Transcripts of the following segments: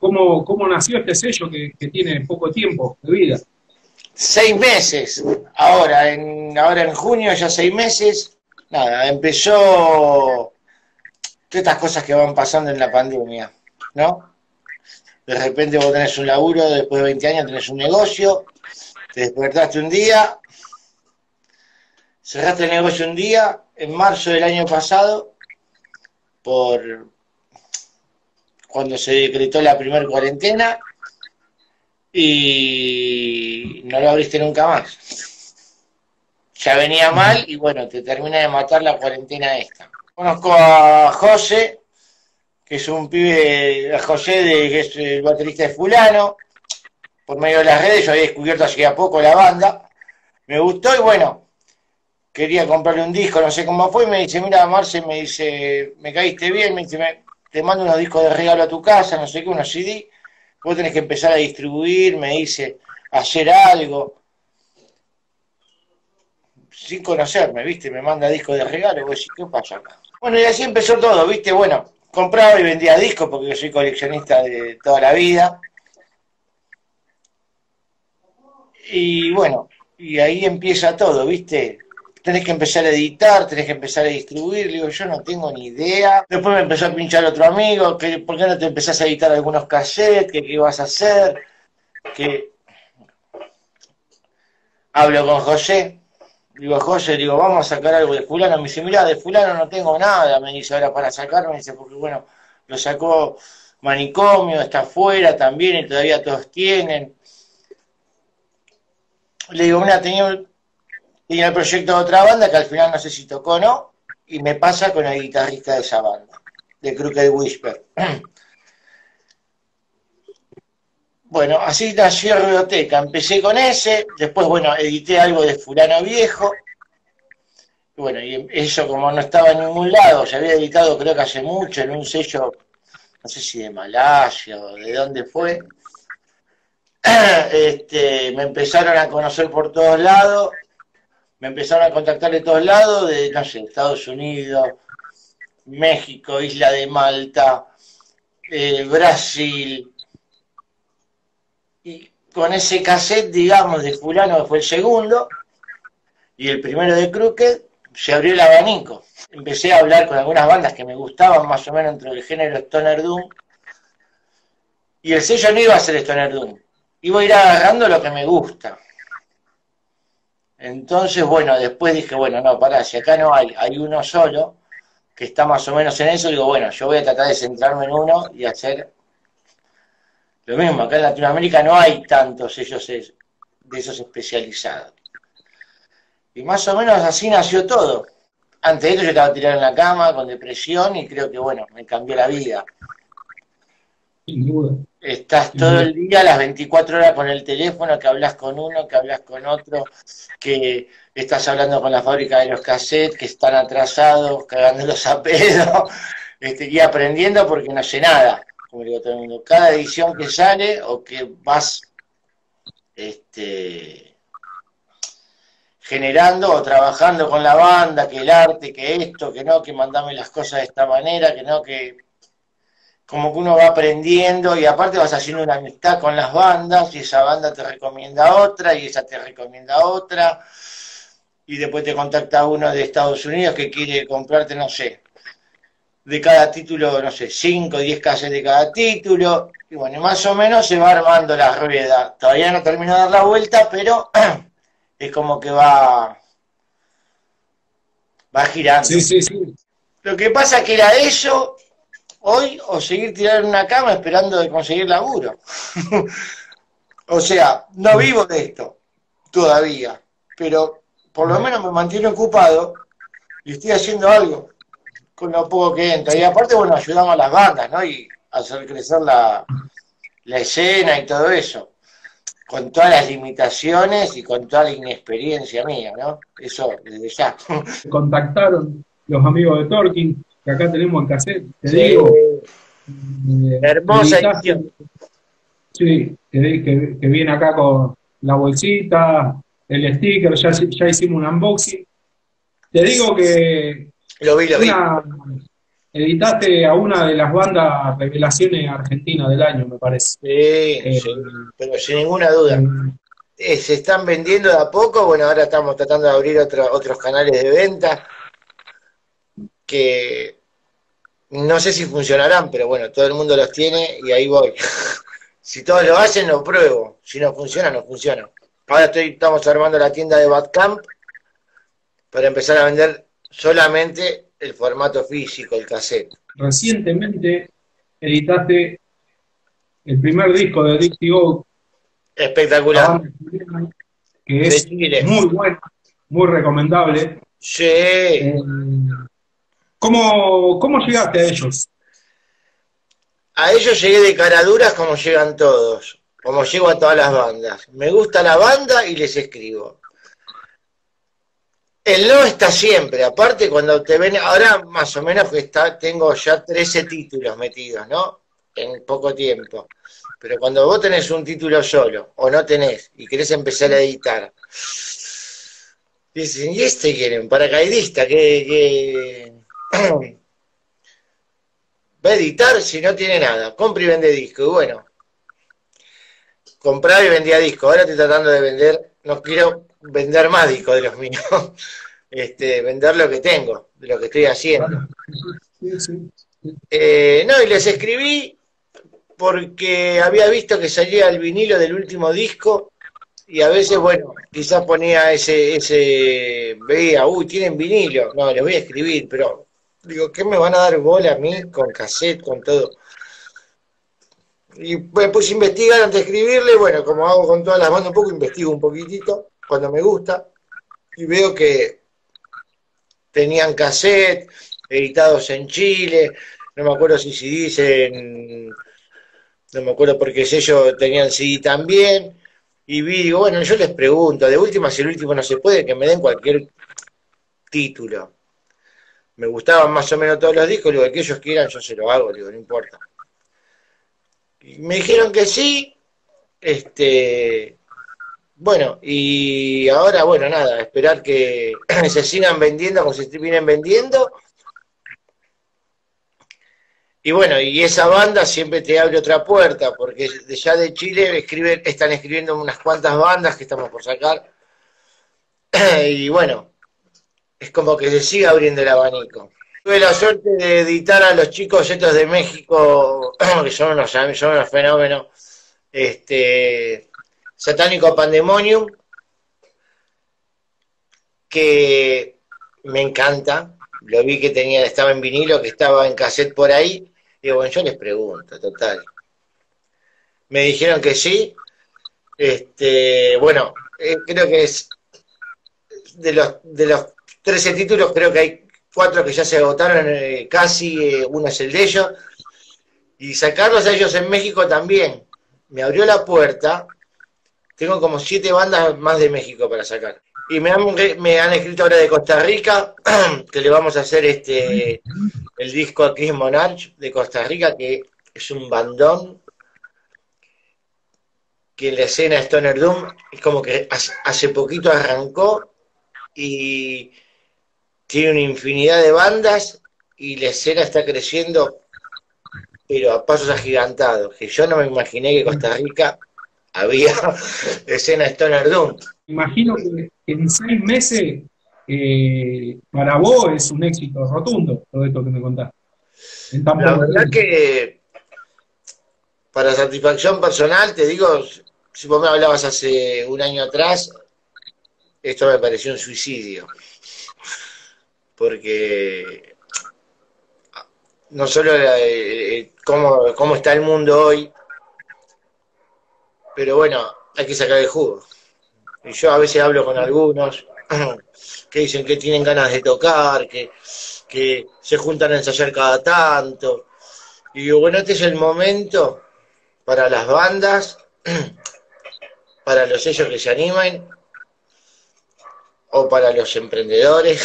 ¿Cómo nació este sello que tiene poco tiempo de vida? 6 meses, ahora en junio ya 6 meses, nada, empezó todas estas cosas que van pasando en la pandemia, ¿no? De repente vos tenés un laburo, después de 20 años tenés un negocio, te despertaste un día, cerraste el negocio un día, en marzo del año pasado, cuando se decretó la primera cuarentena, y no lo abriste nunca más. Ya venía mal y bueno, te termina de matar la cuarentena esta. Conozco a José, que es un pibe, a José, que es el baterista de Fulano. Por medio de las redes, yo había descubierto hace a poco la banda. Me gustó y bueno, quería comprarle un disco, no sé cómo fue, y me dice, mira, Marce, me dice, me caíste bien, me dice, te mando unos discos de regalo a tu casa, no sé qué, unos CD, vos tenés que empezar a distribuir, me dice, hacer algo, sin conocerme, ¿viste? Me manda discos de regalo, vos decís, ¿qué pasa acá? Bueno, y así empezó todo, ¿viste? Bueno, compraba y vendía discos porque yo soy coleccionista de toda la vida. Y bueno, y ahí empieza todo, ¿viste? Tenés que empezar a editar, tenés que empezar a distribuir. Le digo, yo no tengo ni idea. Después me empezó a pinchar otro amigo, que ¿por qué no te empezás a editar algunos cassettes? Que ¿qué vas a hacer? Que hablo con José. Digo, José, digo, vamos a sacar algo de fulano. Me dice, mirá, de fulano no tengo nada. Me dice, ahora para sacarlo, me dice, porque bueno, lo sacó Manicomio, está afuera también y todavía todos tienen. Le digo, mira, tenía el proyecto de otra banda que al final no sé si tocó o no, y me pasa con el guitarrista de esa banda, de Crooked Whisper. Bueno, así nació Ruidoteca. Empecé con ese, después, bueno, edité algo de Fulano Viejo. Y bueno, y eso como no estaba en ningún lado, se había editado creo que hace mucho en un sello, no sé si de Malasia o de dónde fue. Me empezaron a conocer por todos lados, me empezaron a contactar de todos lados, de, no sé, Estados Unidos, México, Isla de Malta, Brasil. Y con ese cassette, digamos, de Fulano, que fue el segundo, y el primero de Crooked, se abrió el abanico. Empecé a hablar con algunas bandas que me gustaban, más o menos entre el género Stoner Doom, y el sello no iba a ser Stoner Doom, iba a ir agarrando lo que me gusta. Entonces, bueno, después dije, bueno, no, pará, si acá no hay uno solo, que está más o menos en eso, digo, bueno, yo voy a tratar de centrarme en uno y hacer lo mismo. Acá en Latinoamérica no hay tantos sellos de esos especializados. Y más o menos así nació todo. Antes de esto yo estaba tirado en la cama con depresión y creo que, bueno, me cambió la vida. Sin duda. Estás todo el día, las 24 horas con el teléfono, que hablas con uno, que hablas con otro, que estás hablando con la fábrica de los cassettes, que están atrasados, cagándolos a pedo, y aprendiendo porque no sé nada, como digo todo el mundo. Cada edición que sale o que vas generando o trabajando con la banda, que el arte, que esto, que no, que mandame las cosas de esta manera, que no, que como que uno va aprendiendo y aparte vas haciendo una amistad con las bandas y esa banda te recomienda a otra y esa te recomienda a otra y después te contacta uno de Estados Unidos que quiere comprarte, no sé, de cada título, no sé, 5 o 10 cassettes de cada título y bueno, más o menos se va armando la rueda. Todavía no termino de dar la vuelta, pero es como que va girando. Sí, sí, sí. Lo que pasa es que era eso hoy o seguir tirado en una cama esperando de conseguir laburo. O sea, no vivo de esto todavía, pero por lo menos me mantiene ocupado y estoy haciendo algo con lo poco que entra. Y aparte, bueno, ayudamos a las bandas, ¿no? Y hacer crecer la escena y todo eso, con todas las limitaciones y con toda la inexperiencia mía, ¿no? Eso, desde ya. Contactaron los amigos de Torkin, que acá tenemos en cassette, te Sí. digo. Hermosa editaste, edición. sí, que viene acá con la bolsita, el sticker, ya hicimos un unboxing. Te digo que Lo vi. editaste a una de las bandas revelaciones argentinas del año, me parece. Sí, Eh, sí, pero sin ninguna duda. eh, Se están vendiendo de a poco, bueno, ahora estamos tratando de abrir otros canales de venta que no sé si funcionarán, pero bueno, todo el mundo los tiene y ahí voy. Si todos lo hacen, lo pruebo. Si no funciona, no funciona. Ahora estamos armando la tienda de Badcamp para empezar a vender solamente el formato físico, el cassette. Recientemente editaste el primer disco de Dixie Go, la Espectacular. banda chilena, que De es Chile. muy bueno, muy recomendable. Sí. Eh, ¿cómo llegaste a ellos? A ellos llegué de caraduras como llegan todos. Como llego a todas las bandas. Me gusta la banda y les escribo. El no está siempre, aparte cuando te ven, ahora más o menos que tengo ya 13 títulos metidos, ¿no? En poco tiempo. Pero cuando vos tenés un título solo, o no tenés, y querés empezar a editar, dicen, ¿y este quieren? Paracaidista, que va a editar si no tiene nada, compra y vende disco, y bueno, compraba y vendía disco, ahora estoy tratando de vender, no quiero vender más discos de los míos, vender lo que tengo, de lo que estoy haciendo. Sí, sí. No, y les escribí porque había visto que salía el vinilo del último disco y a veces, bueno, quizás ponía veía, uy, tienen vinilo, no, les voy a escribir, pero digo, ¿qué me van a dar bola a mí con cassette, con todo? Y me puse a investigar antes de escribirle, bueno, como hago con todas las bandas un poco, investigo un poquitito cuando me gusta y veo que tenían cassette, editados en Chile, no me acuerdo si dicen, no me acuerdo por qué sello tenían CD también, y vi, digo, bueno, yo les pregunto, de última, si el último no se puede, que me den cualquier título. Me gustaban más o menos todos los discos, digo, el que ellos quieran, yo se lo hago, digo, no importa. Y me dijeron que sí, bueno, y ahora, bueno, nada, esperar que se sigan vendiendo como se vienen vendiendo. Y bueno, y esa banda siempre te abre otra puerta, porque ya de Chile están escribiendo unas cuantas bandas que estamos por sacar. Y bueno, es como que se sigue abriendo el abanico. Tuve la suerte de editar a los chicos estos de México, que son unos fenómenos. Satánico Pandemonium, que me encanta. Lo vi que estaba en vinilo, que estaba en cassette por ahí. Y bueno, yo les pregunto, total. Me dijeron que sí. Bueno, creo que es de los 13 títulos, creo que hay 4 que ya se agotaron, casi, uno es el de ellos. Y sacarlos a ellos en México también. Me abrió la puerta. Tengo como 7 bandas más de México para sacar. Y me han escrito ahora de Costa Rica, que le vamos a hacer el disco a Chris Monarch de Costa Rica, que es un bandón, que en la escena Stoner Doom es como que hace poquito arrancó y tiene una infinidad de bandas y la escena está creciendo, pero a pasos agigantados, que yo no me imaginé que Costa Rica había escena Stoner Doom. Imagino que en 6 meses para vos es un éxito rotundo todo esto que me contás. En tan La poco verdad tiempo. que para satisfacción personal, te digo, si vos me hablabas hace un año atrás, esto me pareció un suicidio, porque no solo cómo está el mundo hoy, pero bueno, hay que sacar el jugo. Y yo a veces hablo con algunos que dicen que tienen ganas de tocar, que se juntan a ensayar cada tanto. Y digo, bueno, este es el momento para las bandas, para los sellos que se animan, o para los emprendedores,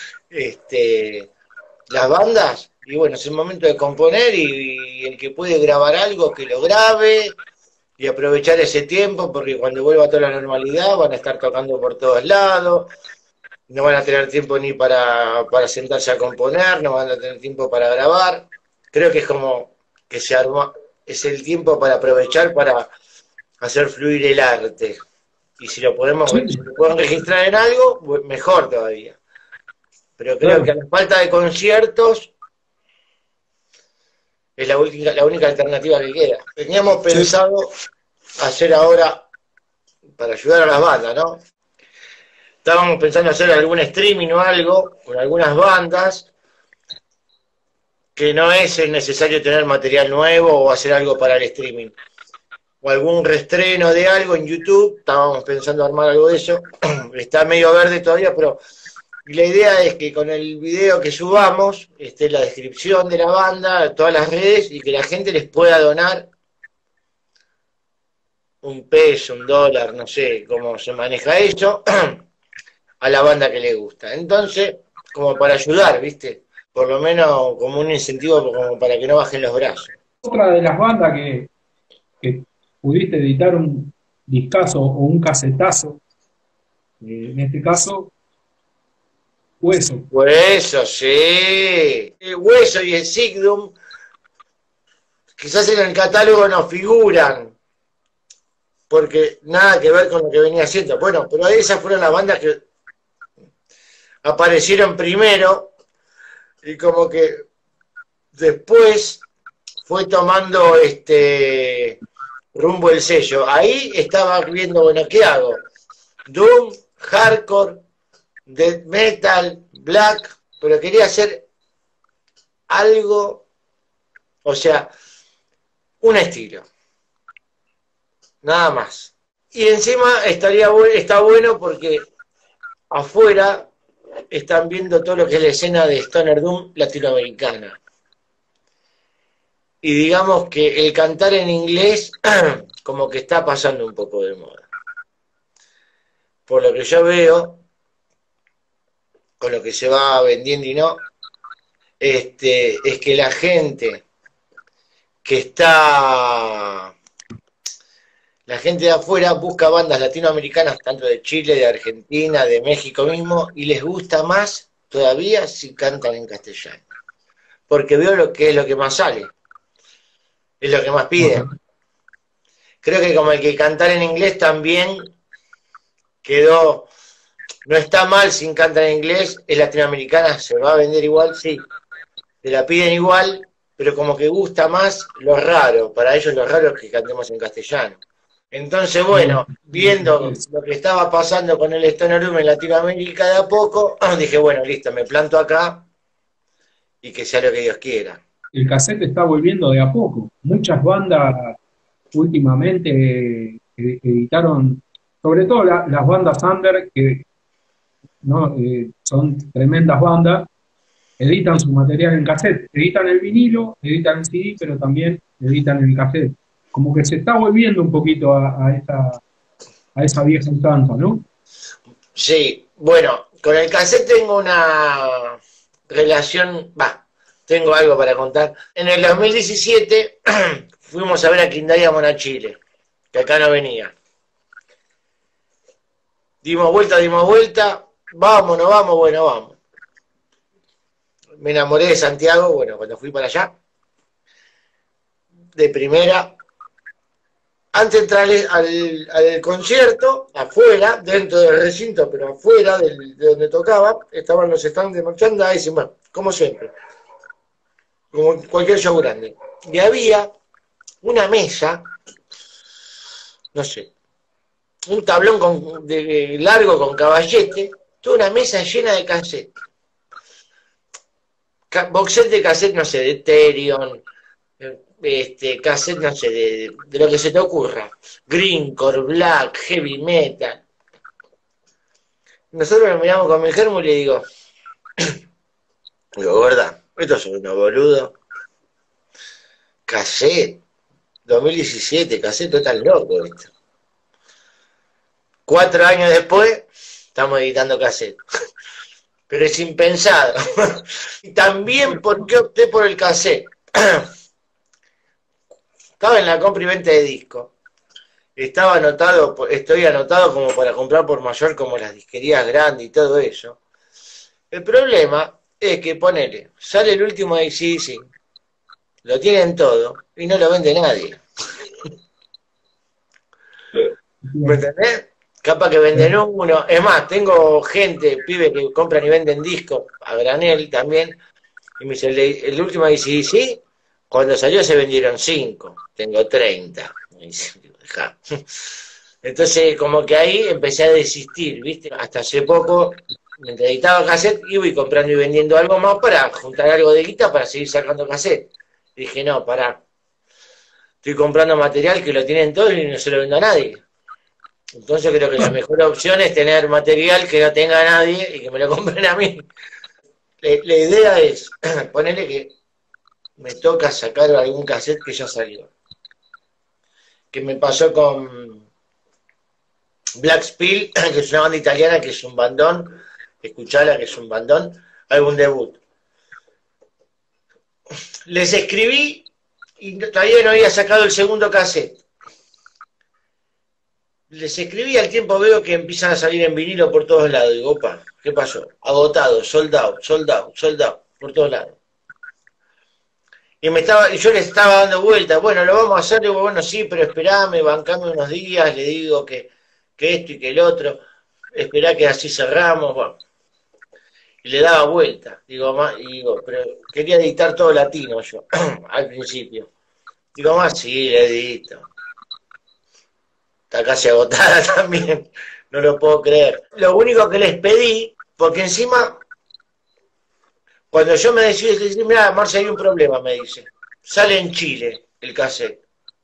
las bandas, y bueno, es el momento de componer y el que puede grabar algo, que lo grabe y aprovechar ese tiempo, porque cuando vuelva a toda la normalidad van a estar tocando por todos lados, no van a tener tiempo ni para sentarse a componer, no van a tener tiempo para grabar. Creo que es como que se arma, es el tiempo para aprovechar para hacer fluir el arte. Y si lo Sí, si lo pueden registrar en algo, mejor todavía. Pero creo claro. que a la falta de conciertos es la única alternativa que queda. Teníamos Sí. pensado hacer ahora, para ayudar a las bandas, ¿no? Estábamos pensando hacer algún streaming o algo con algunas bandas, que no es necesario tener material nuevo o hacer algo para el streaming. O algún reestreno de algo en YouTube, estábamos pensando armar algo de eso. Está medio verde todavía, pero la idea es que con el video que subamos esté la descripción de la banda, todas las redes, y que la gente les pueda donar un peso, un dólar, no sé cómo se maneja eso, a la banda que le gusta. Entonces, como para ayudar, ¿viste? Por lo menos como un incentivo como para que no bajen los brazos. Otra de las bandas que pudiste editar un discazo o un casetazo, en este caso, Hueso. Hueso, sí. El Hueso y el Signum, quizás en el catálogo no figuran, porque nada que ver con lo que venía haciendo. Bueno, pero esas fueron las bandas que aparecieron primero y como que después fue tomando rumbo el sello. Ahí estaba viendo, bueno, ¿qué hago? Doom, hardcore, death metal, black, pero quería hacer algo, o sea, un estilo, nada más. Y encima está bueno porque afuera están viendo todo lo que es la escena de Stoner Doom latinoamericana. Y digamos que el cantar en inglés como que está pasando un poco de moda. Por lo que yo veo, con lo que se va vendiendo y no, es que la gente que está, la gente de afuera busca bandas latinoamericanas, tanto de Chile, de Argentina, de México mismo, y les gusta más todavía si cantan en castellano. Porque veo lo que es lo que más sale, es lo que más piden. Ajá. Creo que como el que cantar en inglés también quedó, no está mal sin cantar en inglés, es latinoamericana, se va a vender igual, sí, te la piden igual, pero como que gusta más lo raro, para ellos lo raro es que cantemos en castellano. Entonces, Bien, bueno, viendo lo que estaba pasando con el Stoner Room en Latinoamérica de a poco, dije, bueno, listo, me planto acá y que sea lo que Dios quiera. el cassette está volviendo de a poco. Muchas bandas últimamente editaron, sobre todo las bandas under, que ¿no? Son tremendas bandas, editan su material en cassette, editan el vinilo, editan el CD, pero también editan el cassette. Como que se está volviendo un poquito a esa vieja usanza, ¿no? Sí, bueno, con el cassette tengo una relación, tengo algo para contar. En el 2017 fuimos a ver a King Diamond a Chile, que acá no venía. Dimos vuelta, vamos, no vamos, bueno, vamos. Me enamoré de Santiago, bueno, cuando fui para allá, de primera. Antes de entrar al concierto, afuera, dentro del recinto, pero afuera de donde tocaba, estaban los stands de merchandising, bueno, como siempre, como cualquier show grande. Y había una mesa, no sé, un tablón largo con caballete, toda una mesa llena de cassette. Boxset de cassette, no sé, de Therion, cassette, no sé, de lo que se te ocurra. Greencore, Black, Heavy Metal. Nosotros nos miramos con mi germo y le digo, gorda, estos son unos boludos. Cassette, 2017, cassette, total loco esto. 4 años después, estamos editando cassette. Pero es impensado. Y también, ¿por qué opté por el cassette? Estaba en la compra y venta de disco. estaba anotado, estoy anotado como para comprar por mayor, como las disquerías grandes y todo eso. El problema es que ponele, sale el último de AC/DC, lo tienen todo y no lo vende nadie. ¿Me Bien, entendés? Capaz que venden bien. uno. Es más, tengo gente, pibes que compran y venden discos a granel también. Y me dice, el último AC/DC, cuando salió se vendieron 5. Tengo 30. Me dice, "Ja". Entonces, como que ahí empecé a desistir, ¿viste? Hasta hace poco, mientras editaba cassette, iba y comprando y vendiendo algo más para juntar algo de guita para seguir sacando cassette. Dije, no, pará. Estoy comprando material que lo tienen todos y no se lo vendo a nadie. Entonces creo que la mejor opción es tener material que no tenga nadie y que me lo compren a mí. La idea es, ponerle que me toca sacar algún cassette que ya salió. Que me pasó con Black Spill, que es una banda italiana, que es un bandón. Escuchala, que es un bandón. Álbum debut. Les escribí y todavía no había sacado el segundo cassette. Les escribí, al tiempo veo que empiezan a salir en vinilo por todos lados. Digo, opa, ¿qué pasó? Agotado, sold out, sold out, sold out, por todos lados. Y yo le estaba dando vueltas, bueno, lo vamos a hacer, digo, bueno, sí, pero esperame, bancame unos días, le digo que esto y que el otro, esperá que así cerramos, bueno. Y le daba vuelta, digo, pero quería editar todo latino yo, al principio. Digo, más sí, le edito. Está casi agotada también, no lo puedo creer. Lo único que les pedí, porque encima, cuando yo me decidí, mira, Marcia, hay un problema, me dice. Sale en Chile el cassette.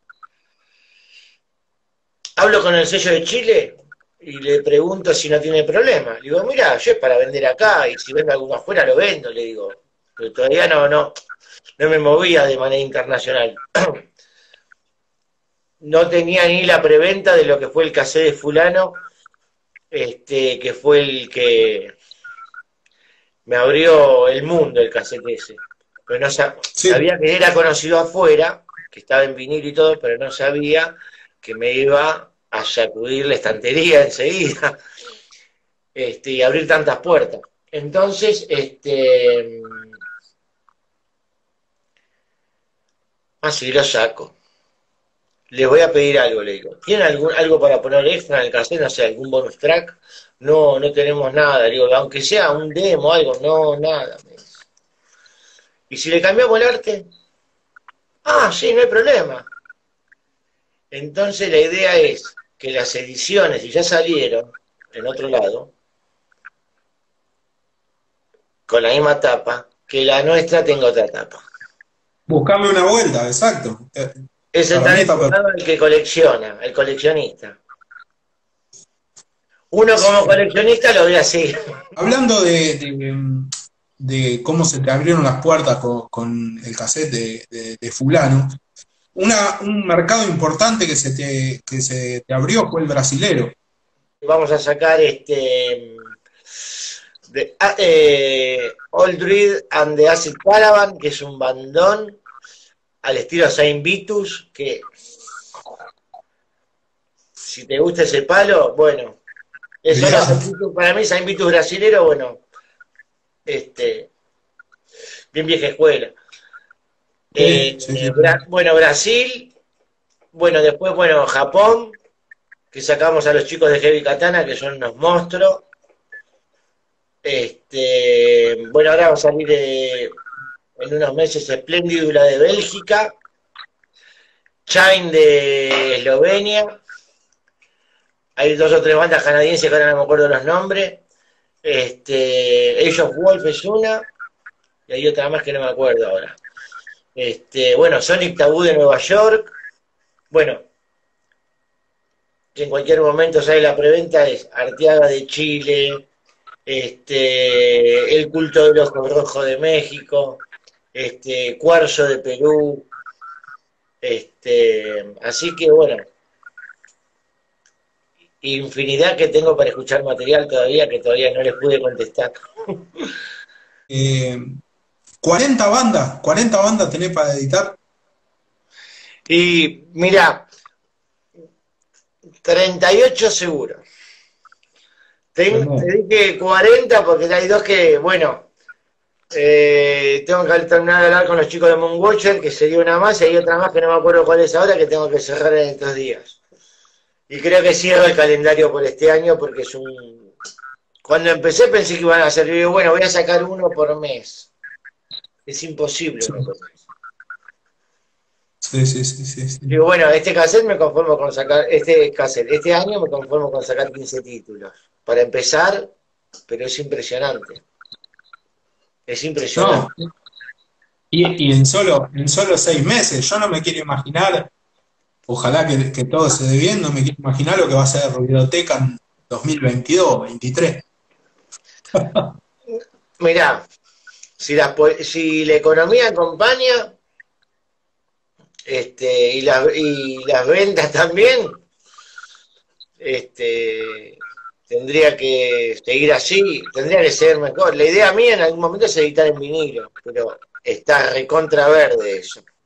Hablo con el sello de Chile y le pregunto si no tiene problema. Le digo, mira, yo es para vender acá y si vendo alguno afuera lo vendo, le digo. Pero todavía no me movía de manera internacional. No tenía ni la preventa de lo que fue el cassette de fulano, que fue el que me abrió el mundo el cassette ese. Pero no Sí, sabía que era conocido afuera, que estaba en vinilo y todo, pero no sabía que me iba a sacudir la estantería enseguida, y abrir tantas puertas. Entonces, así lo saco. Les voy a pedir algo, le digo. ¿Tienen algo para poner extra en el cassette? No sé, algún bonus track. No, no tenemos nada. Le digo, aunque sea un demo, algo, no, nada. Me dice. ¿Y si le cambiamos el arte? Ah, sí, no hay problema. Entonces la idea es que las ediciones, si ya salieron en otro lado, con la misma tapa, que la nuestra tenga otra tapa. buscarle una vuelta, exacto. Ese Para está mí está perfecto. enfocado el que colecciona, el coleccionista. Uno como coleccionista lo ve así. Hablando de cómo se te abrieron las puertas con el cassette de fulano, un mercado importante que se te abrió fue el brasilero. Vamos a sacar Old Druid and the Acid Caravan, que es un bandón al estilo Saint Vitus, que si te gusta ese palo, bueno, eso Mirá, para mí Saint Vitus brasilero, bueno, bien vieja escuela. sí, sí, sí. Bueno, Brasil, bueno, después, bueno, Japón, que sacamos a los chicos de Heavy Katana, que son unos monstruos. Bueno, ahora va a salir en unos meses Splendidula de Bélgica, Shine de Eslovenia, hay 2 o 3 bandas canadienses que ahora no me acuerdo los nombres, Age of Wolf es una, y hay otra más que no me acuerdo ahora. Bueno, Sonic Taboo de Nueva York, bueno, que en cualquier momento sale la preventa, es Arteaga de Chile, El Culto del Ojo Rojo de México, Cuarzo de Perú, así que bueno, infinidad que tengo para escuchar material todavía, que todavía no les pude contestar. Eh, 40 bandas tenés para editar. Y mira, 38 seguro. Te Tremendo. dije 40 porque hay dos que, bueno, tengo que terminar de hablar con los chicos de Moonwatcher, que sería una más, y hay otra más que no me acuerdo cuál es ahora, que tengo que cerrar en estos días. Y creo que cierro el calendario por este año porque es un... Cuando empecé pensé que iban a ser, digo, bueno, voy a sacar uno por mes. Es imposible Sí, uno por mes. sí, sí, sí, sí, sí. Digo, bueno, este cassette me conformo con sacar, este cassette, este año me conformo con sacar 15 títulos. Para empezar, pero es impresionante. Es No, impresionante. y en solo 6 meses, yo no me quiero imaginar, ojalá que todo se dé bien, no me quiero imaginar lo que va a ser Ruidoteca en 2022, 23. Mirá, si la economía acompaña, y las ventas también, tendría que seguir así, tendría que ser mejor. La idea mía en algún momento es editar en vinilo, pero está recontra verde eso.